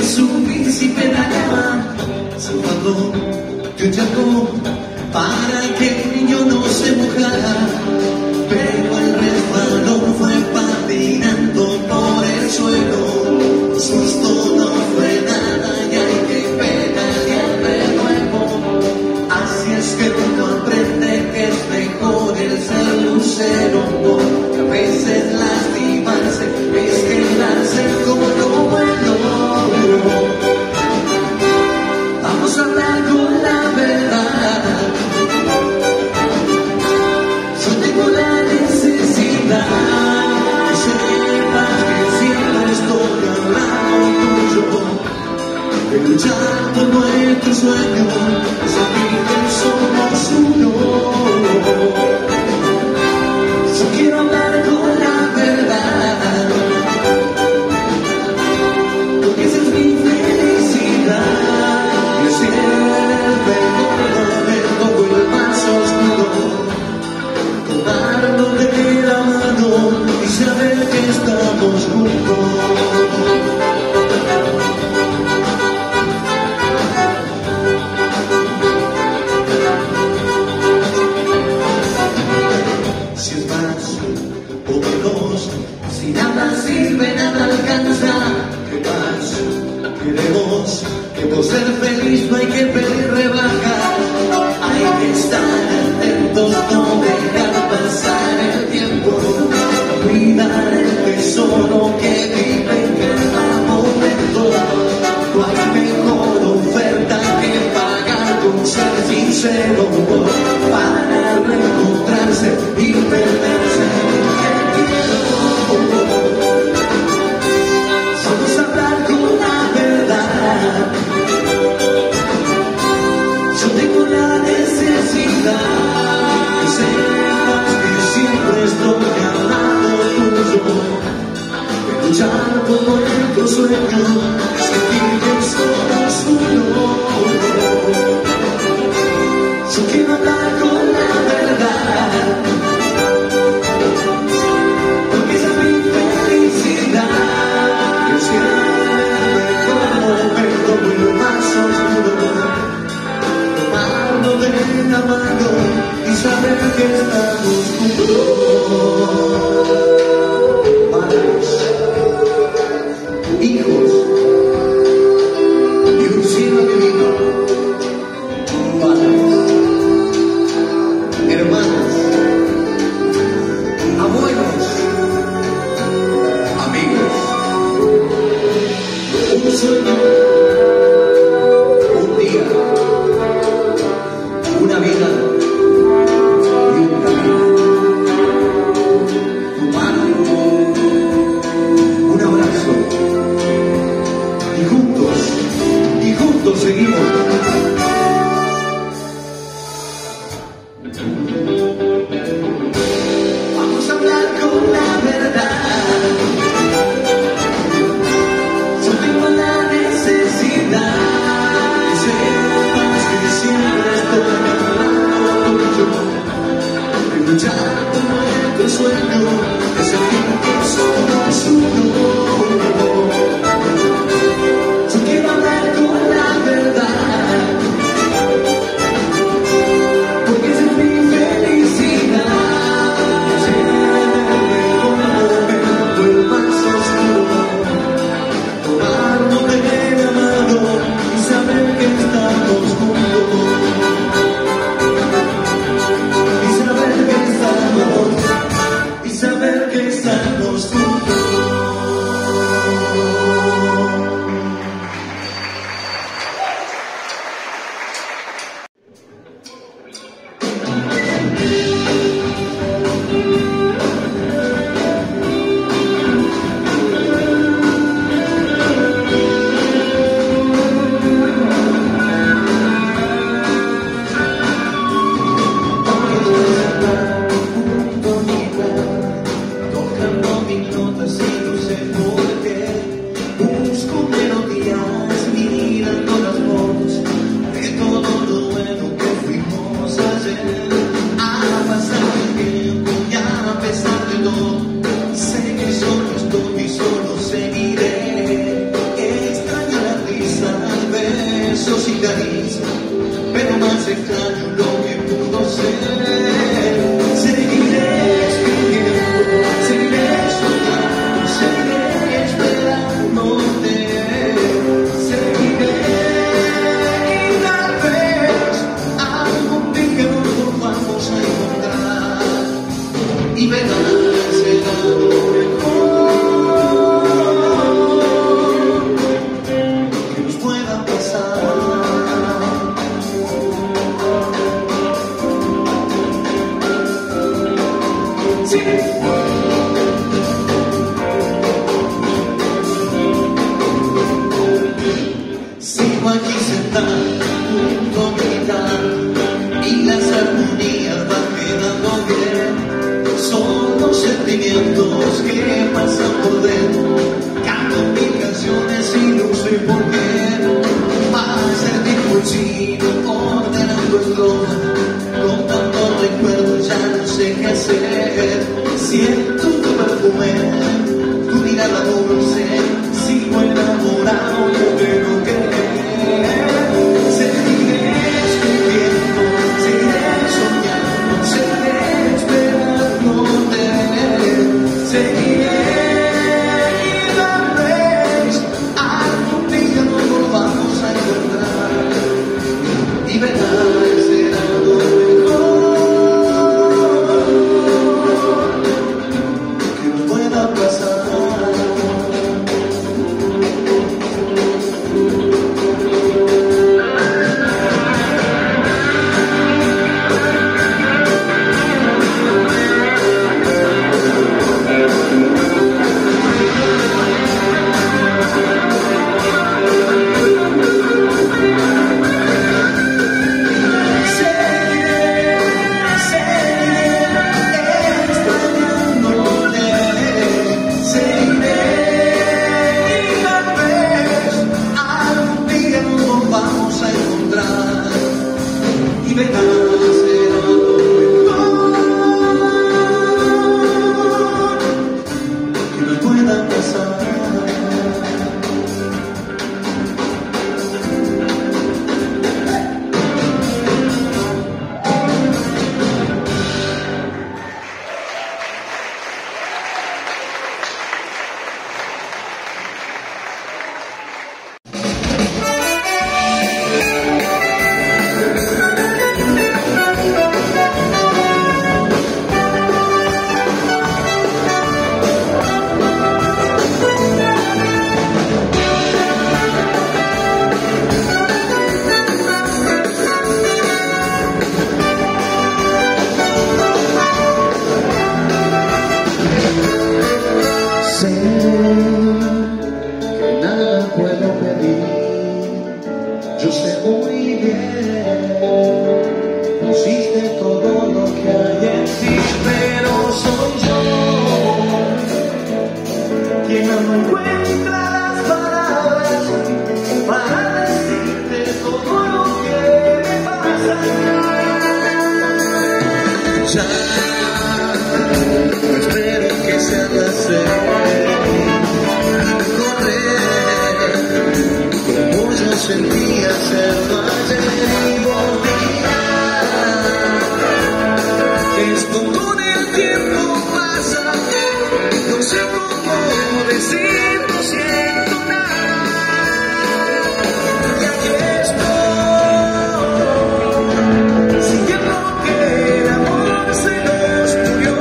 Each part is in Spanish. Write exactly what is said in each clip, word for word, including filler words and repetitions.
subir si pedaleaba, salvando de un charco para que el niño no se mojara. Pero el resbalón fue patinando por el suelo, susto no fue nada y hay que pedalear de nuevo. Así es que uno aprende que es mejor el ser lucero, no, que a veces lastimarse es quedarse con lo bueno. Vamos a hablar con la verdad. Yo tengo la necesidad que sepas que siempre estoy al lado tuyo, de luchar por nuestro sueño, de sentir que somos uno. Yo quiero hablar con la verdad, porque esa es mi felicidad. Yo siempre recuerdo el más oscuro, tomarnos de la mano y saber que estamos juntos. Si es más o menos, si nada sirve, nada alcanza. ¿Qué más queremos? Que por ser feliz no hay que pedir rebajas. Hay que estar atentos, no dejar pasar el tiempo, cuidar el tesoro que vive en cada momento. No hay mejor oferta que pagar con ser sincero para reencontrarse y perderse. ¿Qué quiero? Vamos a hablar con la verdad. Yo tengo la necesidad que sepas que siempre estoy al lado tuyo, de luchar por nuestro sueño, de sentir que somos uno. Yo quiero hablar con la verdad, porque esa es mi felicidad. Yo siempre recuerdo el más oscuro, tomarnos de la mano y saber que estamos juntos. Padres, hijos y un cielo divino. Padres, hermanos, abuelos, amigos. Un sueño, un día, una vida y un camino. Tu mano, un abrazo, y juntos, y juntos seguimos. Vamos a hablar con la verdad. Yo tengo la necesidad que sepas que siempre estoy al lado tuyo, de luchar por nuestro sueño, de sentir que somos uno. Yo quiero hablar con la verdad, porque esa es mi felicidad. Siempre recuerdo el más oscuro, tomarnos de la mano y saber que estamos juntos. Y saber que estamos, y saber que estamos juntos. Tocando mis notas y no sé por qué, busco melodías mirando las fotos de todo lo bueno que fuimos ayer. A pasar el tiempo y a pesar de todo, sé que solo estoy y solo seguiré. Extraño la nada dulce, sigo enamorado y quiero querer. Seguiré escribiendo, seguiré soñando, seguiré esperándote, seguiré y tal vez algún día nos volvamos a encontrar y verás será lo mejor que nos pueda pasar. Y verás será lo mejor que nos pueda pasar. Sé que nada puedo pedir, yo sé muy bien, pusiste todo lo que hay en ti, pero soy yo quien no encuentra las palabras para decirte todo lo que me pasa. Ya no espero que sea la como yo sentía serlo ayer y volvía. Es como el tiempo pasa, no sé cómo decir no siento nada. Y aquí estoy, sintiendo que el amor se nos murió.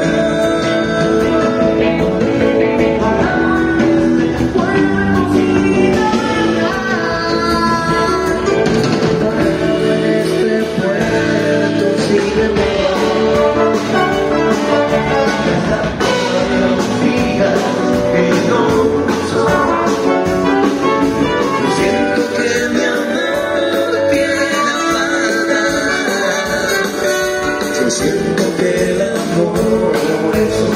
Siento que el amor es un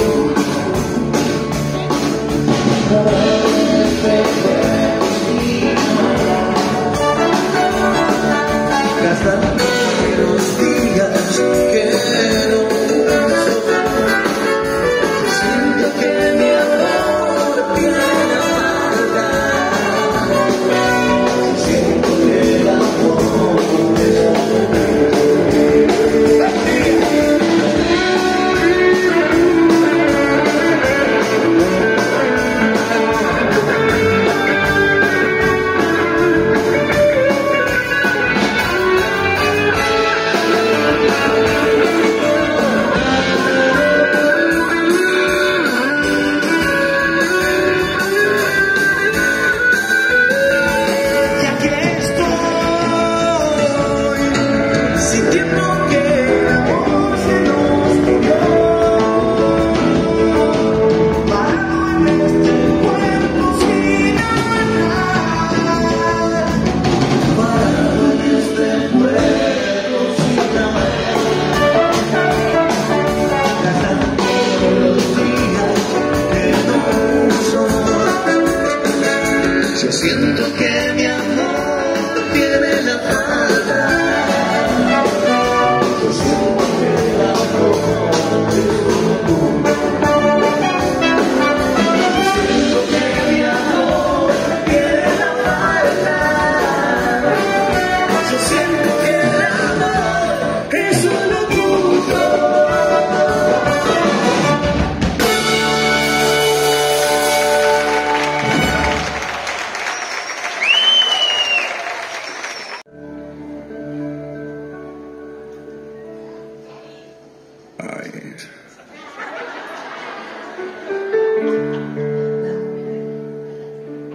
gastando los días que no uso. Siento que mi amor tiene la maldad. Siento que el amor es un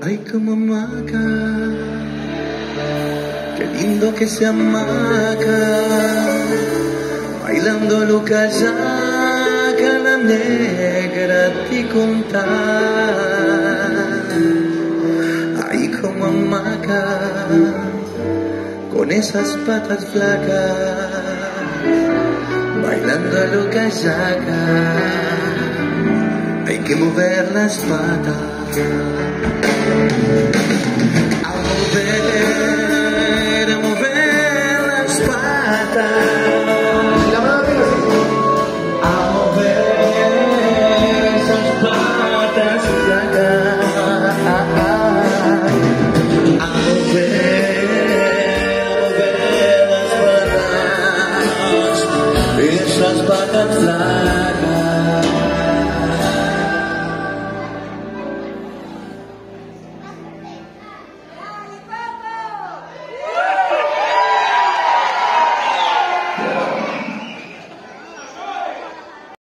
Ay, como hamaca, qué lindo que se hamaca, bailando Luca Yaca, la negra te contar. Ay, como hamaca, con esas patas flacas, bailando Luca Yaca, hay que mover las patas. A mover, a mover las patas.